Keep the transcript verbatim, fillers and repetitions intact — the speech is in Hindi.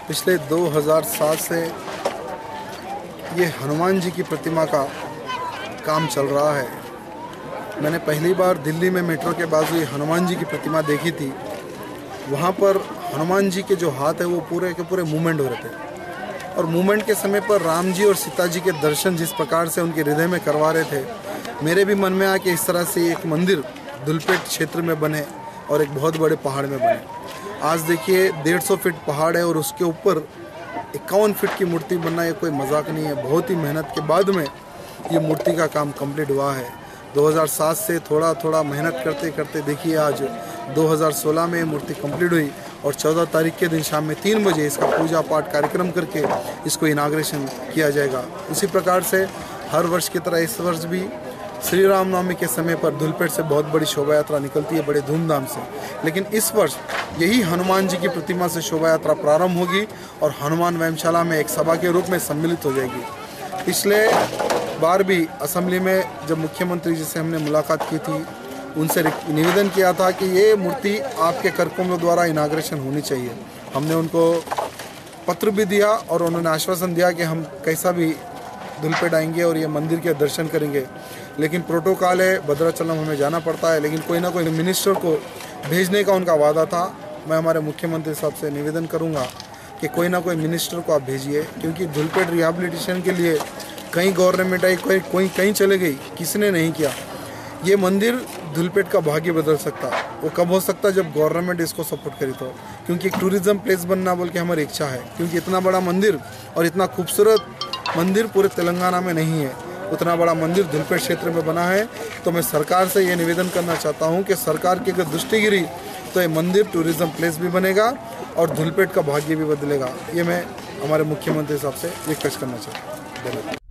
पिछले दो हज़ार सात से ये हनुमान जी की प्रतिमा का काम चल रहा है। मैंने पहली बार दिल्ली में मेट्रो के बाजू ये हनुमान जी की प्रतिमा देखी थी। वहाँ पर हनुमान जी के जो हाथ है वो पूरे के पूरे मूवमेंट हो रहे थे और मूवमेंट के समय पर राम जी और सीता जी के दर्शन जिस प्रकार से उनके हृदय में करवा रहे थे, मेरे भी मन में आया कि इस तरह से एक मंदिर दुलपेट क्षेत्र में बने और एक बहुत बड़े पहाड़ में बने। आज देखिए डेढ़ सौ फीट पहाड़ है और उसके ऊपर इक्यावन फीट की मूर्ति बनना ये कोई मजाक नहीं है। बहुत ही मेहनत के बाद में ये मूर्ति का काम कंप्लीट हुआ है। दो हज़ार सात से थोड़ा थोड़ा मेहनत करते करते देखिए आज दो हज़ार सोलह में ये मूर्ति कंप्लीट हुई और चौदह तारीख के दिन शाम में तीन बजे इसका पूजा पाठ कार्यक्रम करके इसको इनाग्रेशन किया जाएगा। उसी प्रकार से हर वर्ष की तरह इस वर्ष भी श्री रामनवमी के समय पर दुलपेट से बहुत बड़ी शोभा यात्रा निकलती है बड़े धूमधाम से। लेकिन इस वर्ष यही हनुमान जी की प्रतिमा से शोभा यात्रा प्रारंभ होगी और हनुमान व्यायामशाला में एक सभा के रूप में सम्मिलित हो जाएगी। पिछले बार भी असेंबली में जब मुख्यमंत्री जी से हमने मुलाकात की थी, उनसे निवेदन किया था कि ये मूर्ति आपके करकमलों द्वारा इनाग्रेशन होनी चाहिए। हमने उनको पत्र भी दिया और उन्होंने आश्वासन दिया कि हम कैसा भी दुलपेट आएंगे और ये मंदिर के दर्शन करेंगे। लेकिन प्रोटोकॉल है, भद्राचलम हमें जाना पड़ता है, लेकिन कोई ना कोई मिनिस्टर को भेजने का उनका वादा था। मैं हमारे मुख्यमंत्री साहब से निवेदन करूंगा कि कोई ना कोई मिनिस्टर को आप भेजिए, क्योंकि दुलपेट रिहैबिलिटेशन के लिए कहीं गवर्नमेंट आई, कोई कोई कहीं चले गई, किसी ने नहीं किया। ये मंदिर दुलपेट का भाग्य बदल सकता। वो कब हो सकता जब गवर्नमेंट इसको सपोर्ट करी तो, क्योंकि एक टूरिज्म प्लेस बनना बोल के हमारी इच्छा है। क्योंकि इतना बड़ा मंदिर और इतना खूबसूरत मंदिर पूरे तेलंगाना में नहीं है। उतना बड़ा मंदिर दुलपेट क्षेत्र में बना है। तो मैं सरकार से ये निवेदन करना चाहता हूँ कि सरकार की अगर दृष्टि गिरी तो ये मंदिर टूरिज्म प्लेस भी बनेगा और दुलपेट का भाग्य भी बदलेगा। ये मैं हमारे मुख्यमंत्री साहब से रिक्वेस्ट करना चाहता हूँ। धन्यवाद।